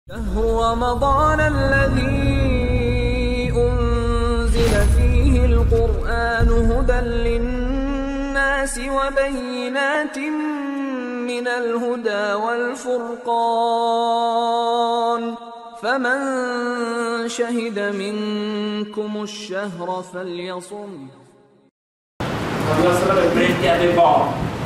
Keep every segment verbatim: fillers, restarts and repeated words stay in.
شهر رمضان الذي أنزل فيه القرآن هدى للناس وبينات من الهدى والفرقان فمن شهد منكم الشهر فليصم আল্লাহ সাল্লামের ব্রেন কি এত কম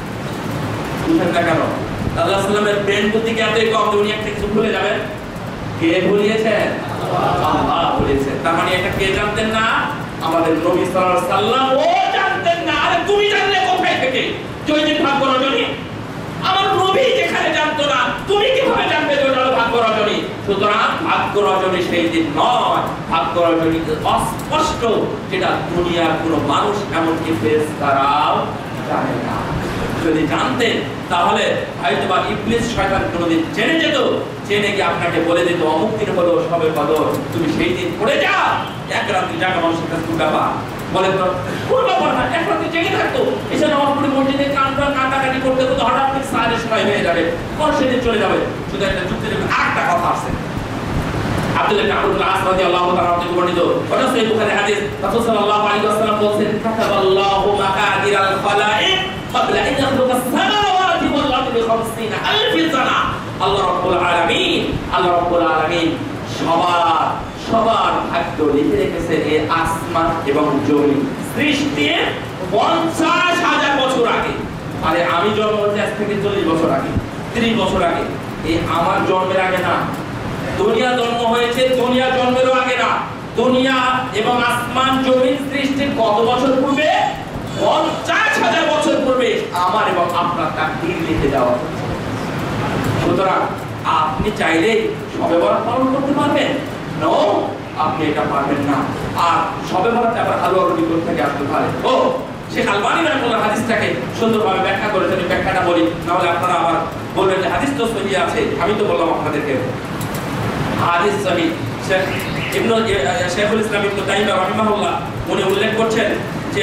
বুঝেন না কেন আল্লাহ সাল্লামের ব্রেন বুদ্ধি কি এত কম দুনিয়া থেকে কিছু ভুলে যাবে কে ভুলিয়েছেন আল্লাহ ভুলিয়েছেন তার মানে এটা কে জানতেন না আমাদের নবী সাল্লাল্লাহু আলাইহি সাল্লাম ও জানতেন না আরে তুমি জানলে কোথায় থেকে জয়দিন ভাগ্য রজনী আমার নবী যেখানে জানতো না তুমি কিভাবে জানবে যে ওটা ভাগ্য রজনী সুতরাং ভাগ্য রজনী সেই দিন নয় ভাগ্য রজনী অস্পষ্ট যেটা দুনিয়ার কোনো মানুষ এমনকি ফেরেশতারাও জানে না যদি জানতেন তাহলে হয়তোবা ইবলিস শয়তান কোনোদিন জেনে যেত জেনে গিয়ে আপনাকে বলে দিত অমুক দিন হলো সবে কদর তুমি সেই দিন পড়ে যাও এক রাত্রি জাগা মানুষের কাছে ব্যাপার বলে তো কোন ব্যাপার না এক রাত্রি জেগে থাকতো এসে নামাজ পড়ে মসজিদে কান্না কান্নাকাটি করতে করতে হঠাৎ করে সাড়ে সময় হয়ে যাবে কোন সেদিন চলে যাবে শুধু একটা যুক্তির আরেকটা কথা আছে আব্দুল্লাহ ইবনে আমর আস রাদিয়াল্লাহু তাআলা থেকে বর্ণিত ওটা সহিহ বুখারী হাদিস রাসূল সাল্লাল্লাহু আলাইহি ওয়াসাল্লাম বলেন কাতাবাল্লাহু মাকাদিরাল খালাইক ক্বাবলা আন ইয়াখলুকাস সামাওয়াতি ওয়াল আরদি বিখামসিনা আলফ সানা আল্লাহ রাব্বুল আলামিন আল্লাহ রাব্বুল আলামিন সবার সবার ভাগ্য লিখে রেখেছেন এই আসমান এবং জমিন সৃষ্টির পঞ্চাশ হাজার বছর আগে আরে আমি জন্ম হয়েছে আজ থেকে চল্লিশ বছর আগে ত্রিশ বছর আগে এই আমার জন্মের আগে না দুনিয়া জন্ম হয়েছে দুনিয়া জন্মেরও আগে না দুনিয়া এবং আসমান জমিন সৃষ্টির কত বছর পূর্বে পঞ্চাশ হাজার বছর পূর্বে আমার এবং আপনার তাকদীর লিখে দেওয়া হয়েছে সুতরাং আপনি চাইলে শবে বরাত পালন করতে পারবেন নো আপনি এটা পারবেন না আর শবে বরাত আবার আল্লাহর নবী থেকে আসতে পারে ও শেখ আলবানী রাহিমাহুল্লাহ হাদিসটাকে সুন্দরভাবে ব্যাখ্যা করেছেন ব্যাখ্যাটা বলি তাহলে আপনারা আবার বলবেন যে হাদিস তো সহিহ আছে আমি তো বললাম আপনাদেরকে হাদিস সহিহ শেখ ইবনে শেখুল ইসলাম ইবনে তাইমিয়া রাহিমাহুল্লাহ উনি উল্লেখ করছেন যে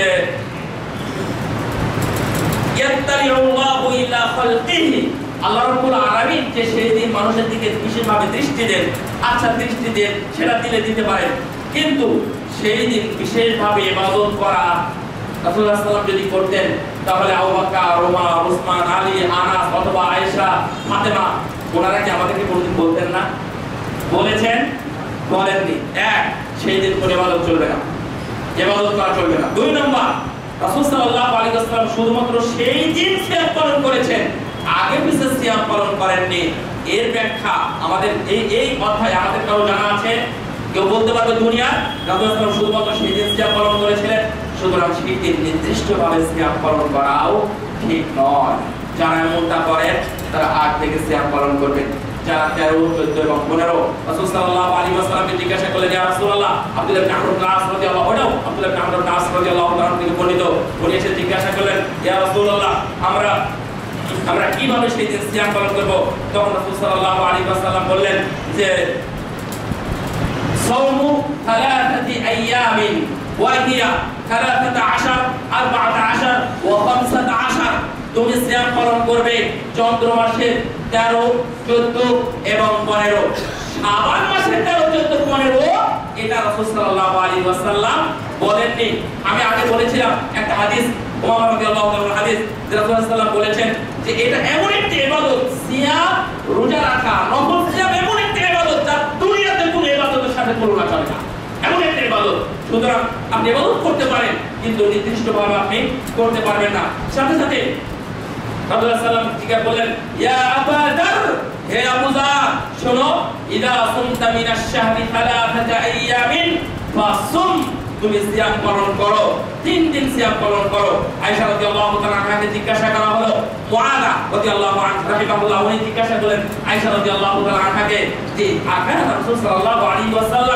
ইয়াত্তালিউল্লাহু ইলা খালকিহি আল্লাহ রাব্বুল আলামিন যে সেই দিন মানুষের দিকে বিশেষভাবে দৃষ্টি দেন আচ্ছা দৃষ্টি দেন সেটা দিলে দিতে পারেন কিন্তু সেই দিন বিশেষভাবে ইবাদত করা রাসূলুল্লাহ সাল্লাল্লাহু আলাইহি ওয়াসাল্লাম যদি করতেন তাহলে আবু বকর ওমর ওসমান আলী আনাস অথবা আয়েশা ফাতেমা ওনারা কি আমাদেরকে কোনদিন বলতেন না বলেছেন বলেননি এক সেই দিন কোনো ইবাদত চলবে না ইবাদত করা চলবে না দুই নম্বর রাসূল সাল্লাল্লাহু আলাইহি ওয়াসাল্লাম শুধুমাত্র সেই দিন সিয়াম পালন করেছেন আগে বিশেষ সিয়াম পালন করেননি এর ব্যাখ্যা আমাদের এই এই অধ্যায়ে আমাদের কারো জানা আছে কেউ বলতে পারবে দুনিয়া রাসূল সাল্লাল্লাহু শুধুমাত্র সেই দিন সিয়াম পালন করেছিলেন সুতরাং সেই দিন নির্দিষ্টভাবে সিয়াম পালন করাও ঠিক নয় যারা এমনটা করেন তারা আগ থেকে সিয়াম পালন করবেন যারা তেরো চৌদ্দ এবং পনেরো রাসূল সাল্লাল্লাহু আলাইহি ওয়াসাল্লামকে জিজ্ঞাসা করলেন ইয়া রাসূলুল্লাহ আব্দুল্লাহ ইবনে আমর ইবনে আস রাদিয়াল্লাহু আনহু আব্দুল্লাহ ইবনে আমর ইবনে আস রাদিয়াল্লাহু তাআলা থেকে বর্ণিত উনি এসে জিজ্ঞাসা করলেন ইয়া রাসূলুল্লাহ আমরা আমরা কিভাবে সেই দিন সিয়াম পালন করব তখন রাসূল সাল্লাল্লাহু আলাইহি ওয়াসাল্লাম বললেন যে সাওমু সালাসাতি আইয়ামিন ওয়া হিয়া সালাসাতা আশার আরবাআতা আশার ওয়া খামসাতা আশার তুমি সিয়াম পালন করবে চন্দ্র মাসের তেরো চৌদ্দ এবং পনেরো শাবান মাসের তেরো চৌদ্দ পনেরো এটা রাসূল সাল্লাল্লাহু আলাইহি ওয়াসাল্লাম বলেননি আমি আগে বলেছিলাম একটা হাদিস ওমর রাদিয়াল্লাহু তাআলা হাদিস যে রাসূল সাল্লাল্লাহু আলাইহি ওয়াসাল্লাম বলেছেন যে এটা এমন একটি ইবাদত সিয়াম রোজা রাখা নফল সিয়াম এমন একটি ইবাদত যা দুনিয়াতে কোনো ইবাদতের সাথে তুলনা চলে না এমন একটি ইবাদত সুতরাং আপনি ইবাদত করতে পারেন কিন্তু নির্দিষ্টভাবে আপনি করতে পারবেন না সাথে সাথে রাসূলুল্লাহ সাল্লাল্লাহু আলাইহি ওয়াসাল্লাম জিজ্ঞাসা করলেন ইয়া আবা যার হে আবু যার শোনো ইদা সুমতা মিনাশ শাহরি সালাসাতা আইয়ামিন ফাসুম তুমি সিয়াম পালন করো তিন দিন সিয়াম পালন করো আয়েশা রাদিয়াল্লাহু তাআলা আনহাকে জিজ্ঞাসা করা হলো মুআযা রাদিয়াল্লাহু আনহা রাহিমাহুল্লাহ উনি জিজ্ঞাসা করলেন আয়েশা রাদিয়াল্লাহু তাআলা আনহাকে যে আকার রাসূল সাল্লাল্লাহু আলাইহি ওয়াসাল্লাম